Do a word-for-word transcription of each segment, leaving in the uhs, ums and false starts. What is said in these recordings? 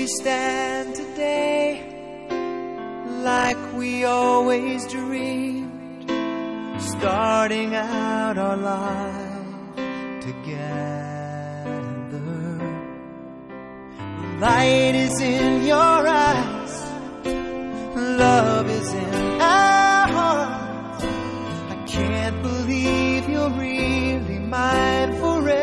we stand today like we always dreamed, starting out our life together. Light is in your eyes, love is in our hearts. I can't believe you're really mine forever.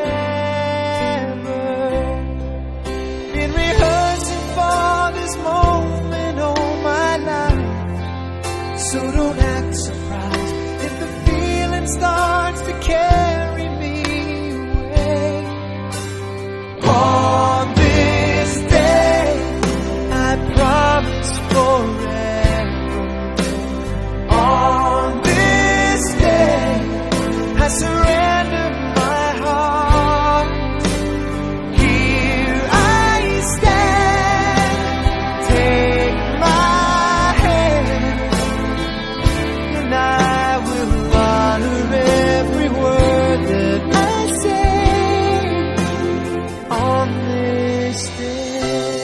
Been rehearsing for this moment all my life, so don't act surprised if the feeling starts to carry me away. On this day, I promise forever. On this day, I surrender my heart. Here I stand, take my hand, and I will honor every word that I say on this day.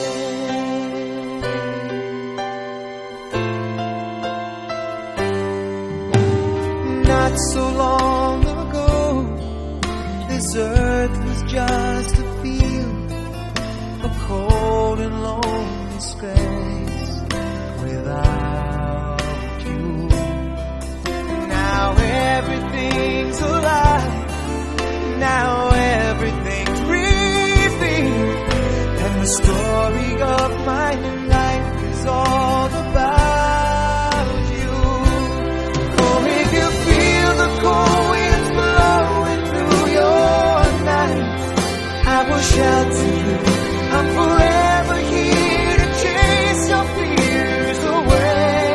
Not so long ago, this earth was just a field, a cold and lonely space without you. Now everything's alive, now everything's breathing, and the story of my life is all about you. Oh, if you feel the cold winds blowing through your night, I will shout to you, I'm forever here to chase your fears away.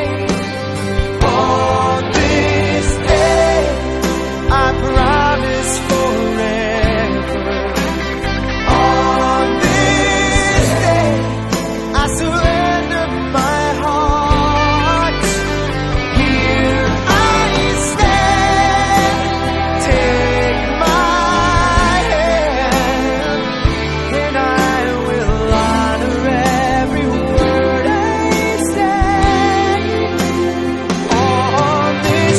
On this day, I promise forever. On this day, I surrender my heart. Here I stand, take my hand, and I will honor every word I say on this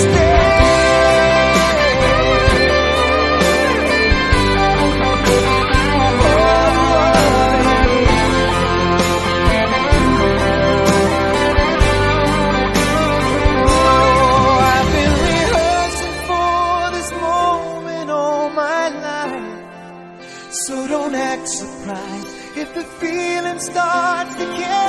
Oh, I've been rehearsing for this moment all my life, so don't act surprised if the feeling starts to carry